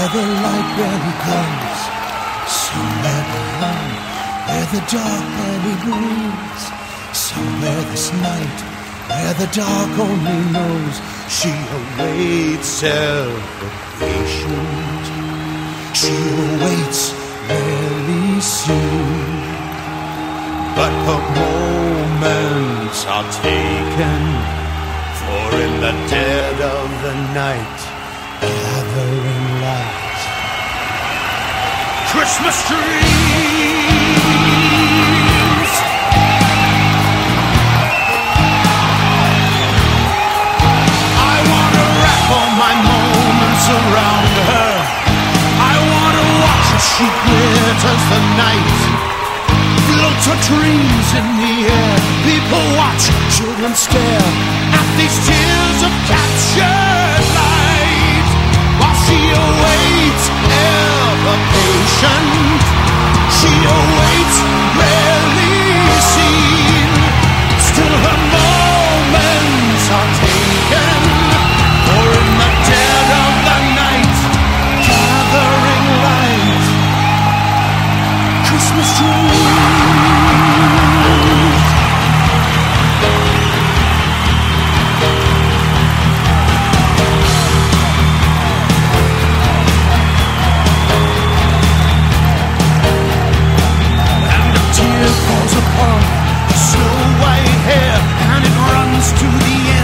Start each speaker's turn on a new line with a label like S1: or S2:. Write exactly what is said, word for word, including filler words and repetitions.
S1: where the light barely glows, somewhere beyond where the dark barely breathes, somewhere this night where the dark only knows, she awaits ever patient, she awaits rarely seen, but her moments are taken, for in the dead of the night, gathering light, Christmas dreams. I wanna wrap all my moments around her, I wanna watch as she glitters the night, float her dreams in the air, people watch, children stare at these tears of captured light, while she awaits ever patient, she awaits rarely seen, still her moments are taken, for in the dead of the night, gathering light, Christmas dreams. And a tear falls upon her snow white hair, and it runs to the